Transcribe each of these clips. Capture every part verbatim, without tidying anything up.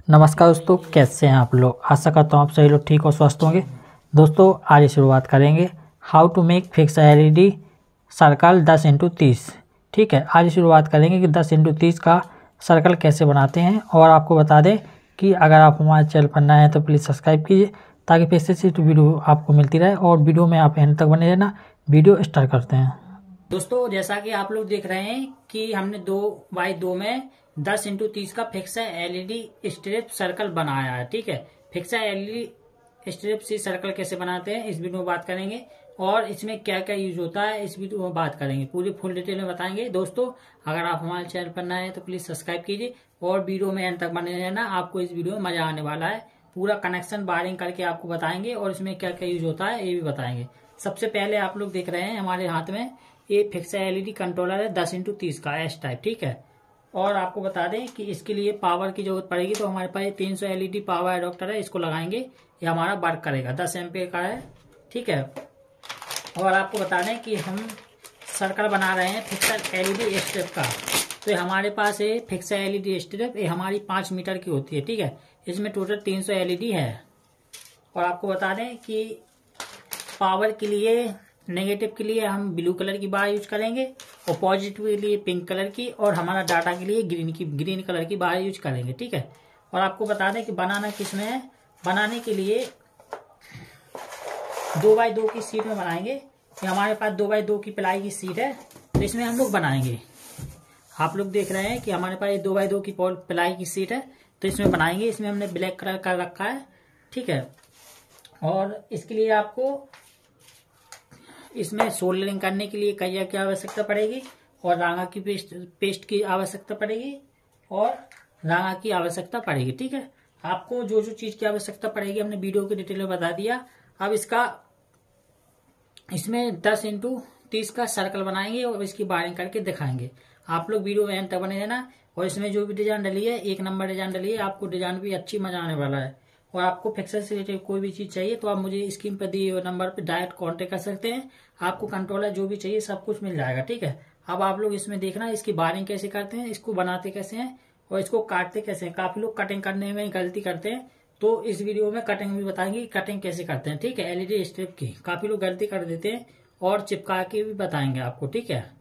नमस्कार दोस्तों, कैसे हैं आप लोग। आशा करता हूँ आप सभी लोग ठीक और स्वस्थ होंगे। दोस्तों आज शुरुआत करेंगे how to make fix LED circle दस इंटू तीस। ठीक है, आज शुरुआत करेंगे कि दस इंटू तीस का सर्कल कैसे बनाते हैं। और आपको बता दें कि अगर आप हमारे चैनल पर नए हैं तो प्लीज़ सब्सक्राइब कीजिए ताकि फिर से वीडियो आपको मिलती रहे और वीडियो में आप एंड तक बने रहना। वीडियो स्टार्ट करते हैं। दोस्तों जैसा कि आप लोग देख रहे हैं कि हमने दो बाई दो में दस इंटू तीस का फिक्सा एलईडी स्ट्रिप सर्कल बनाया है। ठीक है, फिक्सा एलईडी स्ट्रिप से सर्कल कैसे बनाते हैं इस वीडियो में बात करेंगे और इसमें क्या क्या यूज होता है इस वीडियो में बात करेंगे। पूरी फुल डिटेल में बताएंगे। दोस्तों अगर आप हमारे चैनल पर नए हैं तो प्लीज सब्सक्राइब कीजिए और वीडियो में एंड तक बने रहना। आपको इस वीडियो में मजा आने वाला है। पूरा कनेक्शन वायरिंग करके आपको बताएंगे और इसमें क्या क्या यूज होता है ये भी बताएंगे। सबसे पहले आप लोग देख रहे हैं हमारे हाथ में ये फिक्सा एलईडी कंट्रोलर है दस इंटू तीस का एस टाइप। ठीक है, और आपको बता दें कि इसके लिए पावर की जरूरत पड़ेगी तो हमारे पास तीन सौ एलईडी पावर एडोप्टर है, इसको लगाएंगे ये हमारा वर्क करेगा। दस एम्पियर का है। ठीक है, और आपको बता दें कि हम सर्कल बना रहे हैं फिक्सा एलईडी स्ट्रिप का। तो हमारे पास है फिक्सा एलईडी स्ट्रिप, ये हमारी पांच मीटर की होती है। ठीक है, इसमें टोटल तीन सौ एलईडी है। और आपको बता दें कि पावर के लिए नेगेटिव के लिए हम ब्लू कलर की बार यूज करेंगे और पॉजिटिव के लिए पिंक कलर की और हमारा डाटा के लिए ग्रीन की ग्रीन कलर की बार यूज करेंगे। ठीक है, और आपको बता दें कि बनाना किसमें है। बनाने के लिए दो बाई दो की सीट में बनाएंगे। ये हमारे पास दो बाई दो की प्लाई की सीट है तो इसमें हम लोग बनाएंगे। आप लोग देख रहे हैं कि हमारे पास दो बाई दो की प्लाई की सीट है तो इसमें बनाएंगे। इसमें हमने ब्लैक कलर का रखा है। ठीक है, और इसके लिए आपको इसमें सोल्डरिंग करने के लिए कैया की आवश्यकता पड़ेगी और रांगा की पेस्ट पेस्ट की आवश्यकता पड़ेगी और रांगा की आवश्यकता पड़ेगी। ठीक है, आपको जो जो चीज की आवश्यकता पड़ेगी हमने वीडियो के डिटेल में बता दिया। अब इसका इसमें दस इंटू तीस का सर्कल बनाएंगे और इसकी वायरिंग करके दिखाएंगे। आप लोग वीडियो में एंड तक बने रहना। और इसमें जो भी डिजाइन डली है एक नंबर डिजाइन डली है। आपको डिजाइन भी अच्छी मजा आने वाला है। और आपको फिक्सर से रिलेटेड कोई भी चीज चाहिए तो आप मुझे स्क्रीन पर दिए हुए नंबर पर डायरेक्ट कांटेक्ट कर सकते हैं। आपको कंट्रोलर जो भी चाहिए सब कुछ मिल जाएगा। ठीक है, अब आप लोग इसमें देखना इसकी वायरिंग कैसे करते हैं, इसको बनाते कैसे हैं और इसको काटते कैसे हैं। काफी लोग कटिंग करने में गलती करते हैं तो इस वीडियो में कटिंग भी बताएंगे कटिंग कैसे करते हैं। ठीक है, एलईडी स्ट्रिप की काफी लोग गलती कर देते हैं और चिपका के भी बताएंगे आपको। ठीक है,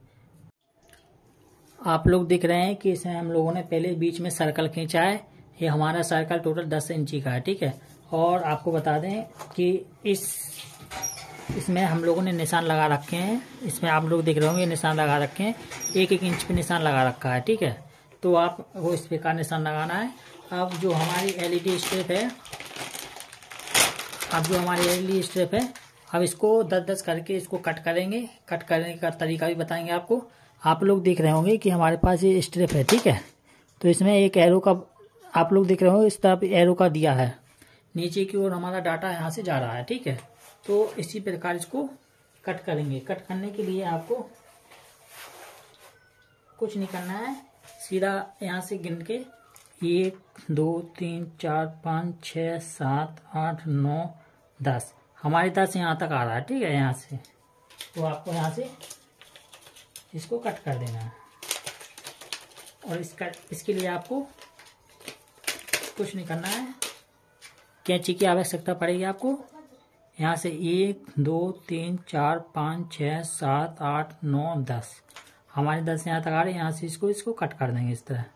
आप लोग देख रहे हैं कि इसमें हम लोगों ने पहले बीच में सर्कल खींचा है। ये हमारा सर्कल टोटल दस इंची का है। ठीक है, और आपको बता दें कि इस इसमें हम लोगों ने निशान लगा रखे हैं। इसमें आप लोग देख रहे होंगे निशान लगा रखे हैं, एक एक इंच पे निशान लगा रखा है। ठीक है, तो आप वो इस प्रकार निशान लगाना है। अब जो हमारी एलईडी स्ट्रिप है अब जो हमारी एलईडी स्ट्रिप है अब इसको दस दस करके इसको कट करेंगे। कट करने का तरीका भी बताएंगे आपको। आप लोग देख रहे होंगे कि हमारे पास ये स्ट्रिप है। ठीक है, तो इसमें एक एरो का आप लोग देख रहे होंगे इस तरफ एरो का दिया है। नीचे की ओर हमारा डाटा यहाँ से जा रहा है। ठीक है, तो इसी प्रकार इसको कट करेंगे। कट करने के लिए आपको कुछ नहीं करना है, सीधा यहाँ से गिन के एक दो तीन चार पाँच छः सात आठ नौ दस, हमारे दस यहाँ तक आ रहा है। ठीक है, यहाँ से तो आपको यहाँ से इसको कट कर देना है। और इसका इसके लिए आपको कुछ नहीं करना है, कैंची की आवश्यकता पड़ेगी आपको। यहाँ से एक दो तीन चार पाँच छः सात आठ नौ दस, हमारे दस यहाँ तक आ रहे हैं। यहाँ से इसको इसको कट कर देंगे इस तरह।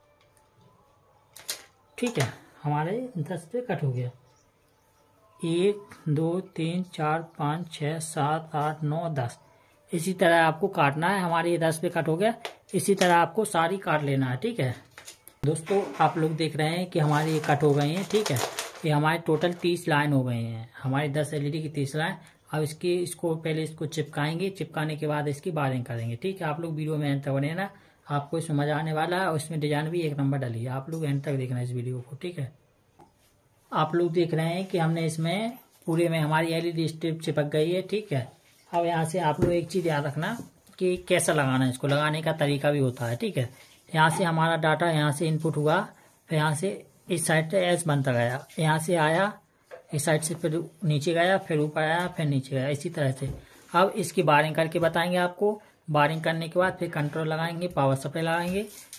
ठीक है, हमारे दस पे कट हो गया। एक दो तीन चार पाँच छः सात आठ नौ दस, इसी तरह आपको काटना है। हमारे ये दस पे कट हो गया, इसी तरह आपको सारी काट लेना है। ठीक है दोस्तों, आप लोग देख रहे हैं कि हमारी ये कट हो गई हैं। ठीक है, ये हमारे टोटल तीस लाइन हो गई हैं, हमारी दस एलईडी की तीस लाइन। अब इसकी इसको पहले इसको चिपकाएंगे, चिपकाने के बाद इसकी वायरिंग करेंगे। ठीक है, आप लोग वीडियो में एंड तक बने ना, आपको इसमें मजा आने वाला है और इसमें डिजाइन भी एक नंबर डली है। आप लोग एंड तक देखना इस वीडियो को। ठीक है, आप लोग देख रहे हैं कि हमने इसमें पूरे में हमारी एलईडी स्ट्रिप चिपक गई है। ठीक है, अब यहाँ से आप लोग एक चीज याद रखना कि कैसा लगाना है, इसको लगाने का तरीका भी होता है। ठीक है, यहाँ से हमारा डाटा यहाँ से इनपुट हुआ, फिर यहाँ से इस साइड से एस बनता गया, यहाँ से आया इस साइड से, फिर नीचे गया, फिर ऊपर आया, फिर नीचे गया, इसी तरह से। अब इसकी वायरिंग करके बताएंगे आपको। वायरिंग करने के बाद फिर कंट्रोल लगाएंगे, पावर सप्लाई लगाएंगे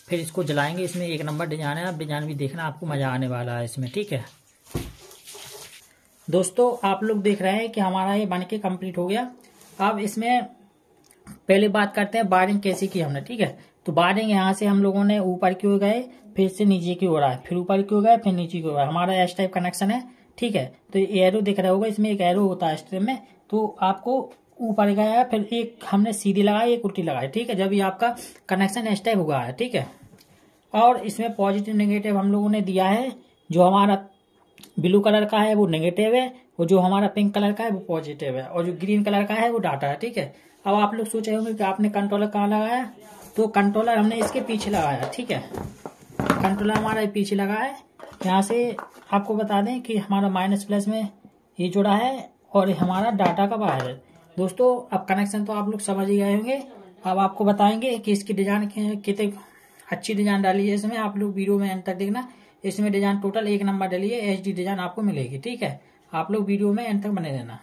फिर इसको जलाएंगे। इसमें एक नंबर डिजाइन है, आप डिजाइन भी देखना, आपको मजा आने वाला है इसमें। ठीक है दोस्तों, आप लोग देख रहे हैं कि हमारा ये बन के कम्प्लीट हो गया। अब इसमें पहले बात करते हैं वायरिंग कैसे की हमने। ठीक है, तो वायरिंग यहाँ से हम लोगों ने ऊपर की ओर गए, फिर से नीचे की ओर आए, फिर ऊपर की ओर गए, फिर नीचे की ओर आए। हमारा एस टाइप कनेक्शन है। ठीक है, तो ये एरो दिख रहा होगा, इसमें एक एरो होता है स्ट्रिप में, तो आपको ऊपर गया, फिर एक हमने सीधी लगाई, एक उल्टी लगाई। ठीक है, जब ये आपका कनेक्शन एस टाइप हुआ है। ठीक है, और इसमें पॉजिटिव नेगेटिव हम लोगों ने दिया है। जो हमारा ब्लू कलर का है वो नेगेटिव है, और जो हमारा पिंक कलर का है वो पॉजिटिव है, और जो ग्रीन कलर का है वो डाटा है। ठीक है, अब आप लोग सोच रहे होंगे कि आपने कंट्रोलर कहाँ लगाया, तो कंट्रोलर हमने इसके पीछे लगाया। ठीक है, कंट्रोलर हमारा पीछे लगा है। यहाँ से आपको बता दें कि हमारा माइनस प्लस में ये जुड़ा है, और हमारा डाटा का बाहर है। दोस्तों, अब कनेक्शन तो आप लोग समझ ही गए होंगे। अब आपको बताएंगे कि इसकी डिजाइन कितनी अच्छी डिजाइन डाली है इसमें। आप लोग वीडियो में अंत तक देखना, इसमें डिजाइन टोटल एक नंबर डाली है, एच डी डिजाइन आपको मिलेगी। ठीक है, आप लोग वीडियो में अंत तक बने रहना।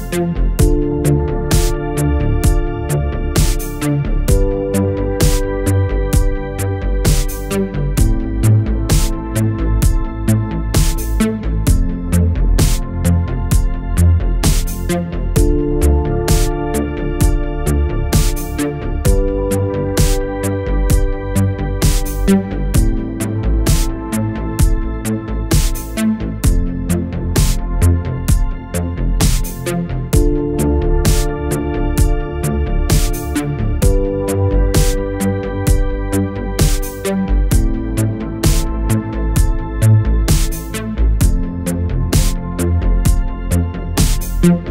you